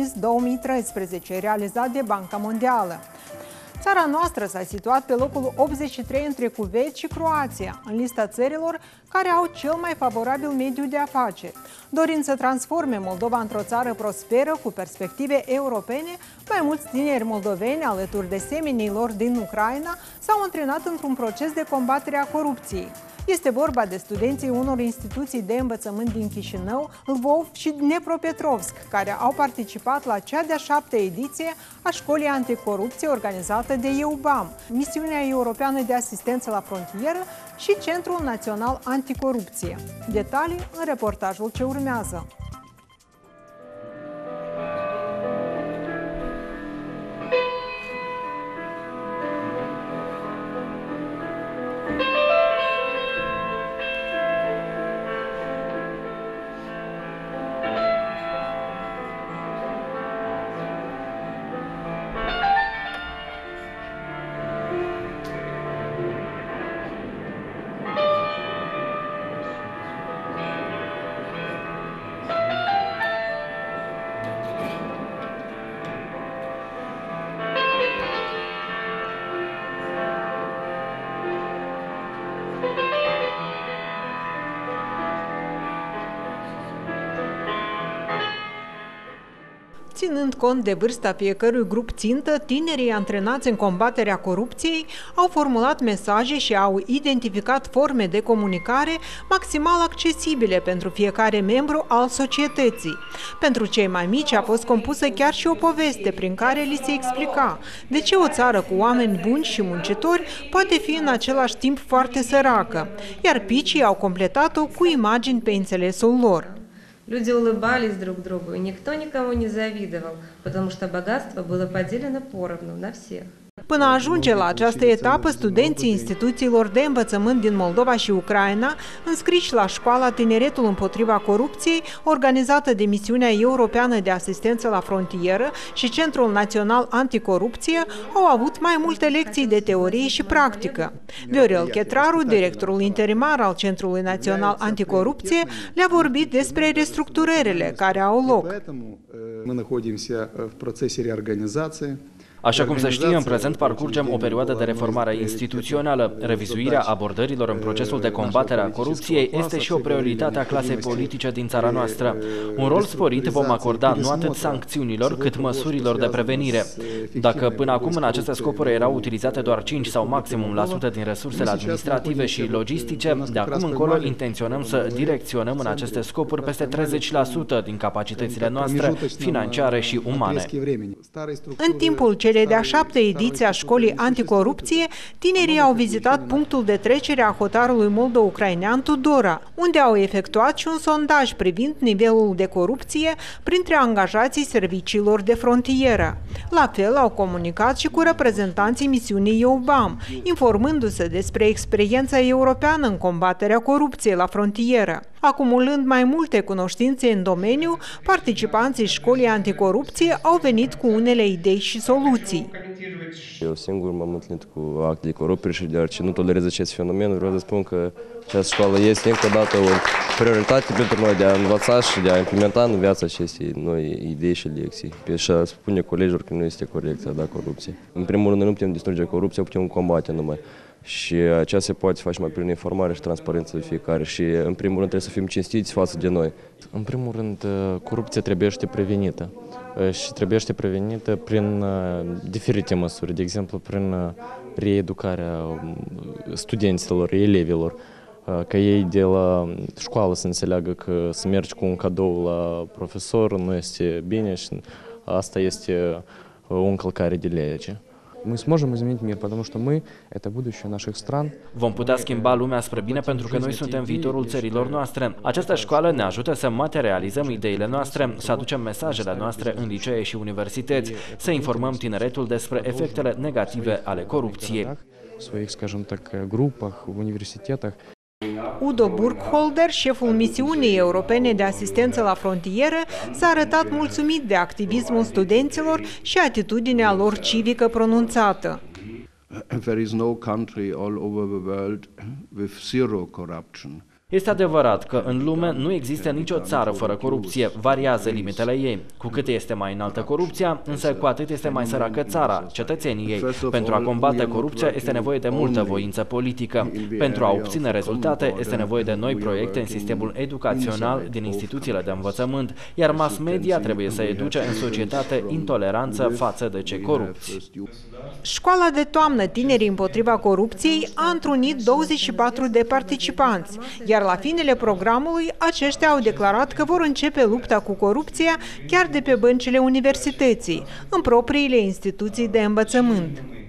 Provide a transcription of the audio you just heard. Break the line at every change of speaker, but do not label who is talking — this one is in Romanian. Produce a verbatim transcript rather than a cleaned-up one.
Promise două mii treisprezece, realizat de Banca Mondială. Țara noastră s-a situat pe locul optzeci și trei între Kuwait și Croația, în lista țărilor care au cel mai favorabil mediu de afaceri. Dorind să transforme Moldova într-o țară prosperă cu perspective europene, mai mulți tineri moldoveni, alături de semenii lor din Ucraina, s-au antrenat într-un proces de combatere a corupției. Este vorba de studenții unor instituții de învățământ din Chișinău, Lvov și Dnepropetrovsk, care au participat la cea de-a șaptea ediție a Școlii Anticorupție organizată de E U B A M, Misiunea Europeană de Asistență la Frontieră și Centrul Național Anticorupție. Detalii în reportajul ce urmează. Ținând cont de vârsta fiecărui grup țintă, tinerii antrenați în combaterea corupției au formulat mesaje și au identificat forme de comunicare maximal accesibile pentru fiecare membru al societății. Pentru cei mai mici a fost compusă chiar și o poveste prin care li se explica de ce o țară cu oameni buni și muncitori poate fi în același timp foarte săracă, iar picii au completat-o cu imagini pe înțelesul lor.
Люди улыбались друг другу, и никто никому не завидовал, потому что богатство было поделено поровну на всех.
Până ajunge la această etapă, studenții instituțiilor de învățământ din Moldova și Ucraina, înscriși la Școala Tineretul împotriva corupției, organizată de Misiunea Europeană de Asistență la Frontieră și Centrul Național Anticorupție, au avut mai multe lecții de teorie și practică. Viorel Chetraru, directorul interimar al Centrului Național Anticorupție, le-a vorbit despre restructurările care au loc.
Așa cum se știe, în prezent parcurgem o perioadă de reformare instituțională. Revizuirea abordărilor în procesul de combatere a corupției este și o prioritate a clasei politice din țara noastră. Un rol sporit vom acorda nu atât sancțiunilor, cât măsurilor de prevenire. Dacă până acum în aceste scopuri erau utilizate doar cinci sau maximum la sută din resursele administrative și logistice, de acum încolo intenționăm să direcționăm în aceste scopuri peste treizeci la sută din capacitățile noastre financiare și umane.
În timpul celei de-a șaptea ediție a Școlii Anticorupție, tinerii au vizitat punctul de trecere a hotarului moldo-ucrainean Tudora, unde au efectuat și un sondaj privind nivelul de corupție printre angajații serviciilor de frontieră. La fel au comunicat și cu reprezentanții misiunii E U B A M, informându-se despre experiența europeană în combaterea corupției la frontieră. Acumulând mai multe cunoștințe în domeniu, participanții Școlii Anticorupție au venit cu unele idei și soluții.
Eu singur m-am întâlnit cu acte de corupție și deoarece nu tolerez acest fenomen, vreau să spun că această școală este încă o dată o prioritate pentru noi de a învăța și de a implementa în viața acestei noi idei și lecții. Și a spune colegilor că nu este corect să da corupție. În primul rând, nu putem distruge corupția, putem combate numai. Și aceea se poate face mai prin informare și transparență de fiecare și, în primul rând, trebuie să fim cinstiți față de noi.
În primul rând, corupția trebuie prevenită și trebuie prevenită prin diferite măsuri, de exemplu, prin reeducarea studenților, elevilor, ca ei de la școală să înțeleagă că să mergi cu un cadou la profesor nu este bine și asta este o încălcare de lege.
Мы сможем изменить мир, потому что мы – это будущее наших стран.
Vom putea schimba lumea spre bine pentru că noi suntem viitorul țărilor noastre. Această școală ne ajută să materializăm ideile noastre, să aducem mesajele noastre în licee și universități, să informăm tineretul despre efectele negative ale corupției.
В своих, скажем так, группах, в университетах.
Udo Burkholder, șeful Misiunii Europene de Asistență la Frontieră, s-a arătat mulțumit de activismul studenților și atitudinea lor civică pronunțată.
There is no country all over the world with zero corruption.
Este adevărat că în lume nu există nicio țară fără corupție, variază limitele ei. Cu cât este mai înaltă corupția, însă cu atât este mai săracă țara, cetățenii ei. Pentru a combate corupția este nevoie de multă voință politică. Pentru a obține rezultate este nevoie de noi proiecte în sistemul educațional din instituțiile de învățământ, iar mass media trebuie să educe în societate intoleranță față de cei corupți.
Școala de toamnă Tinerii împotriva corupției a întrunit douăzeci și patru de participanți, iar la finele programului aceștia au declarat că vor începe lupta cu corupția chiar de pe băncile universității, în propriile instituții de învățământ.